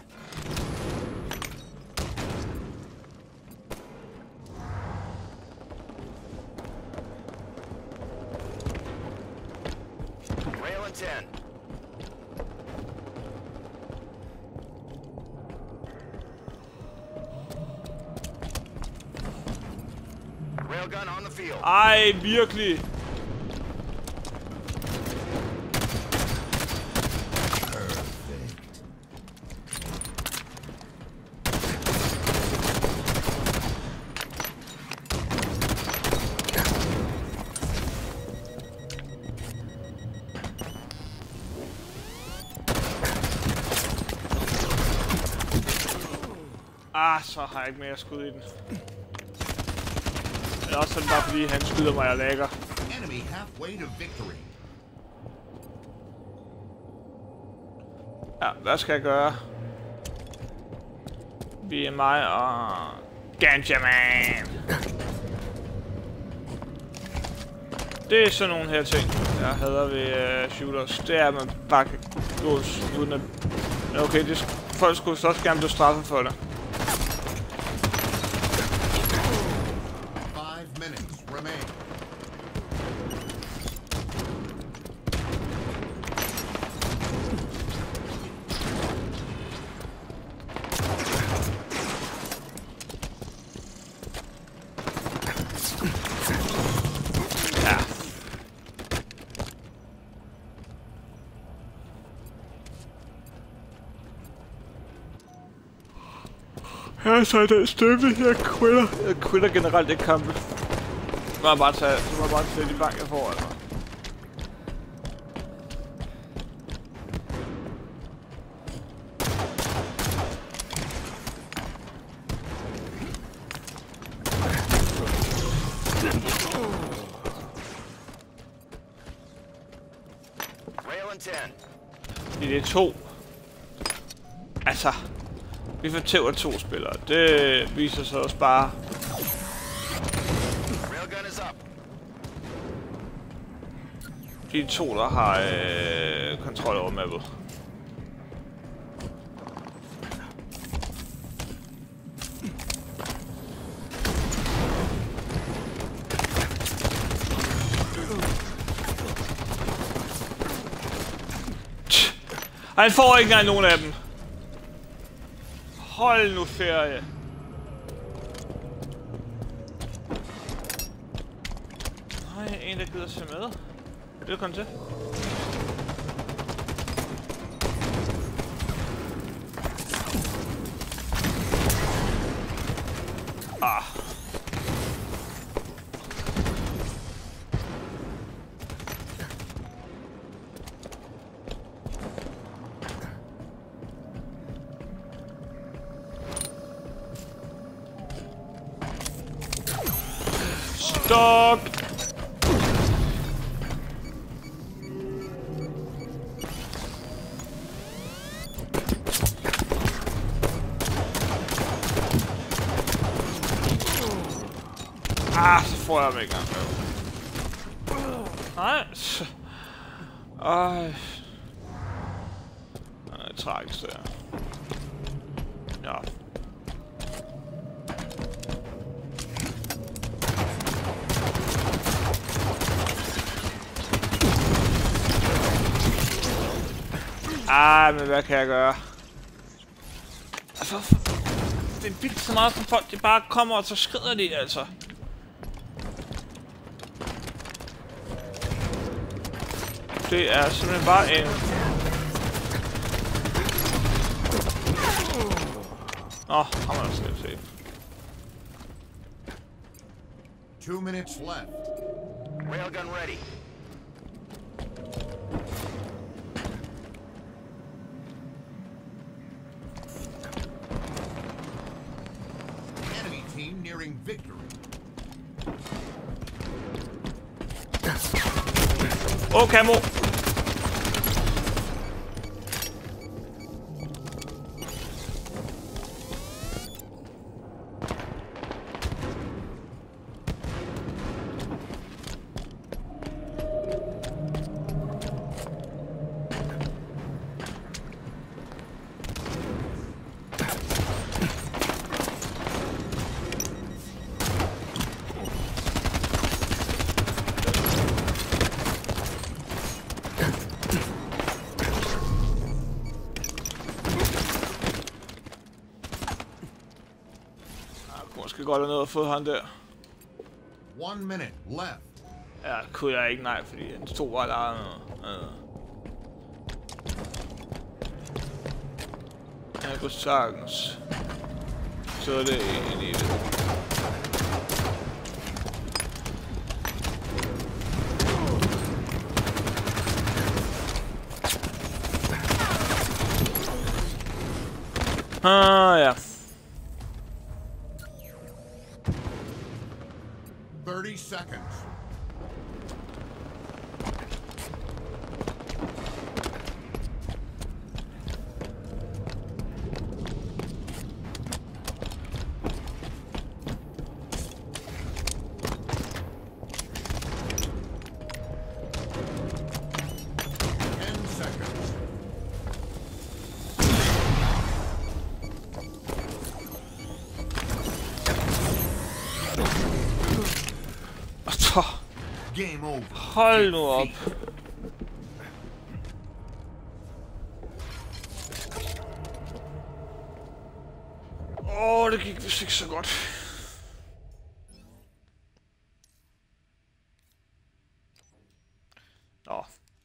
Rail in ten. Railgun on the field. Ej, virkelig. Ah, så har jeg ikke mere skud i den. Det er også sådan bare fordi han skyder mig og lægger. Enemy halfway to victory. Ja, hvad skal jeg gøre? Vi er mig og... Ganja Man! Det er sådan nogle her ting, jeg hader ved uh, shooters. Det er, at man bare kan gå uden at... Okay, det folk skulle så også gerne blive straffet for det. Jeg så den støbe, jeg quitter. Jeg quitter generelt ikke kampe. Så må jeg bare tage, så må jeg bare tage de bank, jeg får, altså. Det er to. Altså. Vi fortæver to spillere. Det viser sig også bare. De to, der har øh, kontrol over mappet. Han får ikke engang nogen af dem. Hold nu ferie. Nej, en der gider se med. Velkommen til. Ah. Dog! Ah, så får jeg mig ikke engang med. Nej. Ej. Nej, tragisk det her. Ja. Ah, men hvad kan jeg gøre? Altså, det er vildt så meget, som folk de bare kommer, og så skrider de, altså. Det er simpelthen bare en... Åh, oh, han var slet safe. Two minutes left. Railgun ready. Enemy team nearing victory. Åh, camo! Måske godt have nået at få ham der. One minute left. Ja, kunne jeg ikke, nej, fordi han stod bare der. Uh. Jeg kunne sagtens. Så er det egentlig det. Ah, ja. Thirty seconds. Ten seconds. Game over. Hold nu op. Åh, oh, det gik vist ikke så godt. Nå.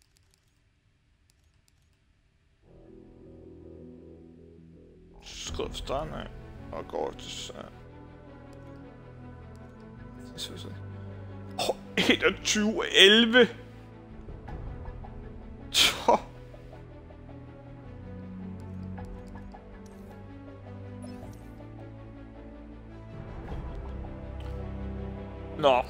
Skriv starten af og går til så. Det synes jeg. Åh, enogtyve elleve. Tjo. Nå.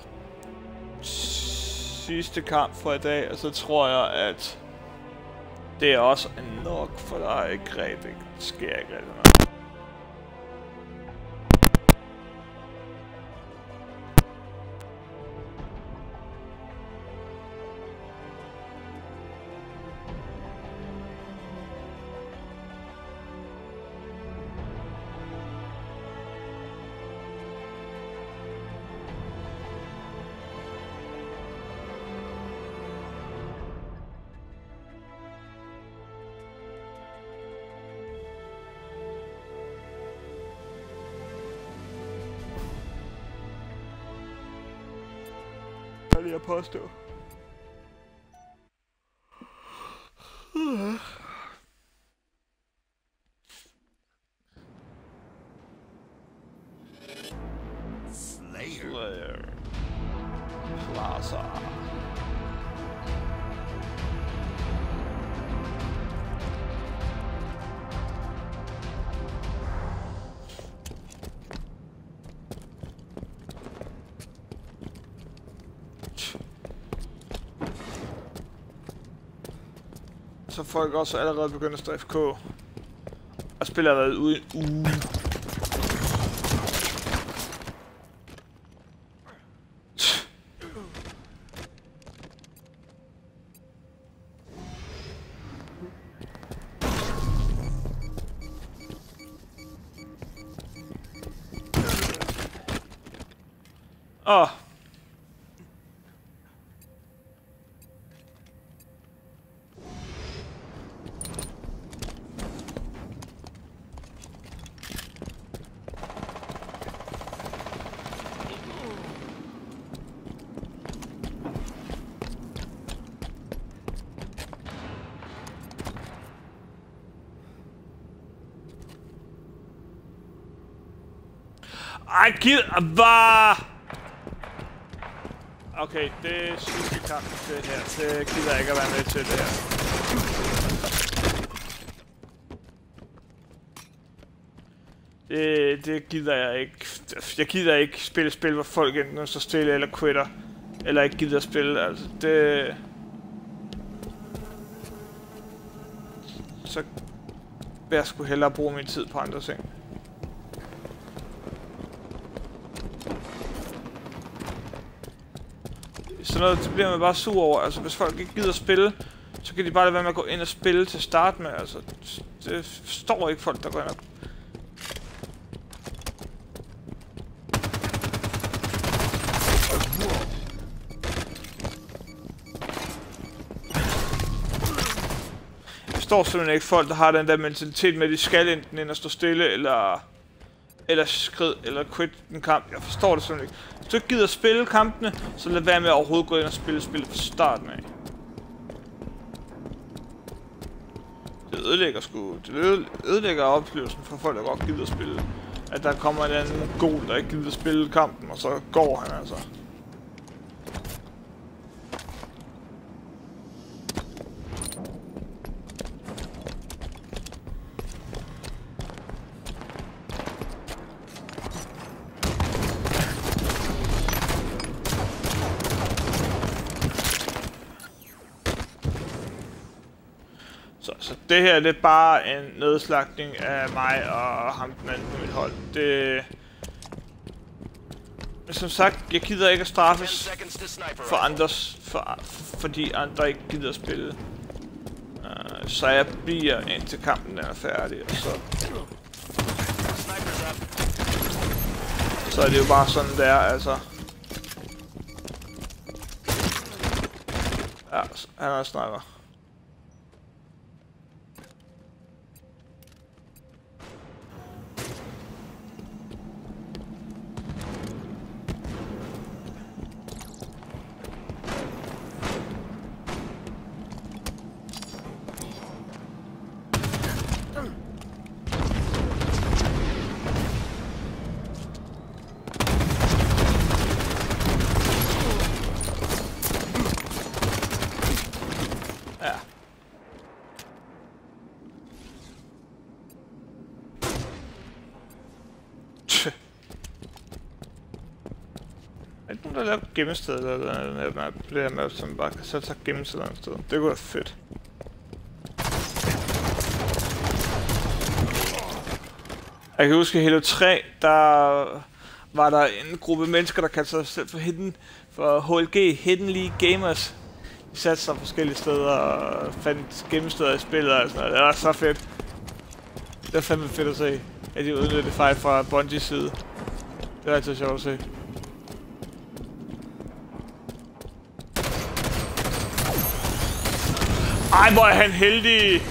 Sidste kamp for i dag, og så tror jeg, at det er også nok, for der er ikke rigtig, sker ikke rigtig noget. Jeg lige at påstå. Slayer. Slayer. Plaza. så folk også allerede begyndt at stå F K. Og spiller været ude i en uge. Åh. Ej, gider bare. Okay, det er sidste kamp, det her. Det gider jeg ikke at være med til, det her. Det, det gider jeg ikke. Jeg gider ikke spille spil, hvor folk enten står stille eller quitter. Eller ikke gider at spille, altså. Det... Så... vil jeg sgu hellere bruge min tid på andre ting. Så noget, det bliver man bare sur over. Altså, hvis folk ikke gider spille, så kan de bare lade være med at gå ind og spille til start med. Altså, det forstår ikke folk, der går ind og... Jeg forstår simpelthen ikke folk, der har den der mentalitet med, at de skal enten ind og stå stille, eller... eller skrid, eller quit en kamp. Jeg forstår det simpelthen ikke. Hvis du ikke gider at spille kampene, så lad være med at overhovedet gå ind og spille spillet fra starten af. Det ødelægger sgu... Det ødelægger oplevelsen for folk, der godt gider at spille. At der kommer en anden god, der ikke gider at spille kampen, og så går han altså. Så, så det her, det er bare en nedslagning af mig og ham den anden på mit hold. Det... Men som sagt, jeg gider ikke at straffes for andres, for, fordi andre ikke gider at spille. Uh, så jeg bliver indtil kampen er færdig, og så... Så er det jo bare sådan der, altså. Ja, han er en sniper. Der laver gemmested eller noget der med, som bare kan sætte sig gemmested et sted. Det kunne være fedt. Jeg kan huske i Halo tre, der var der en gruppe mennesker, der kaldte sig selv for Hidden, for H L G, Hidden League Gamers. De satte sig forskellige steder og fandt gemmesteder i spillet og sådan noget. Det var så fedt. Det var fandme fedt at se, at de udnyttede det fejl fra Bungies side. Det var altid sjovt at se. Ej, hvor er han heldig!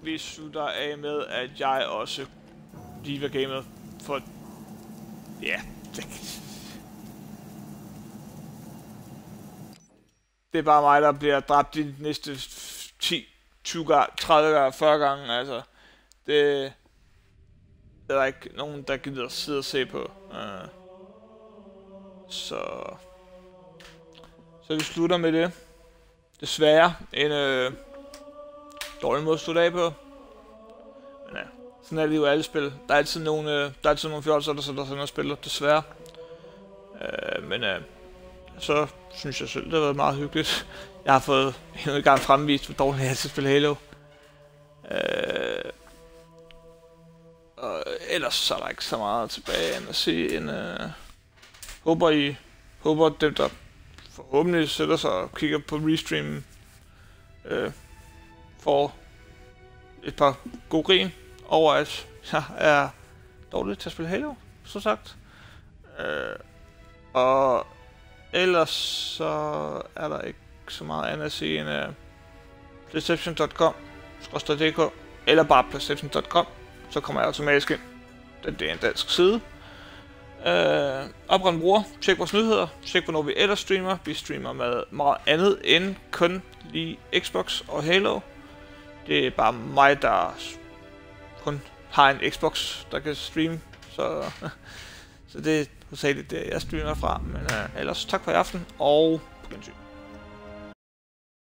vi slutter af med, at jeg også lever gamet, for ja, det, det er bare mig, der bliver dræbt de næste ti, tyve, tredive, fyrre gange, altså det, det er der ikke nogen, der gider sidde og se på, uh, så så vi slutter med det. Desværre en øh, dårlig måde at slutte af på. Men ja, sådan er det jo alle spil. Der er altid nogle, øh, der er altid nogle fjolser, der sætter sådan noget spil, desværre. Øh, men øh, så synes jeg selv, det har været meget hyggeligt. Jeg har fået endnu en gang fremvist, hvor dårligt jeg er til at spille Halo. Øh, og ellers så er der ikke så meget tilbage end at se en... Øh, håber I... Håber dem, der forhåbentlig sætter sig og kigger på restreamen, øh, får et par gode grin over, at jeg er dårlig til at spille Halo, så sagt. Øh, og ellers så er der ikke så meget andet at sige end uh, PlayStation punktum com skråstreg d k eller bare PlayStation punktum com, så kommer jeg automatisk ind. Det er en dansk side. Uh, opret en bruger, tjek vores nyheder, tjek hvornår vi ellers streamer. Vi streamer med meget andet end kun lige Xbox og Halo. Det er bare mig, der kun har en Xbox, der kan streame, så, så det er hovedsageligt det, jeg streamer fra. Men uh, ellers tak for i aften, og på gensyn.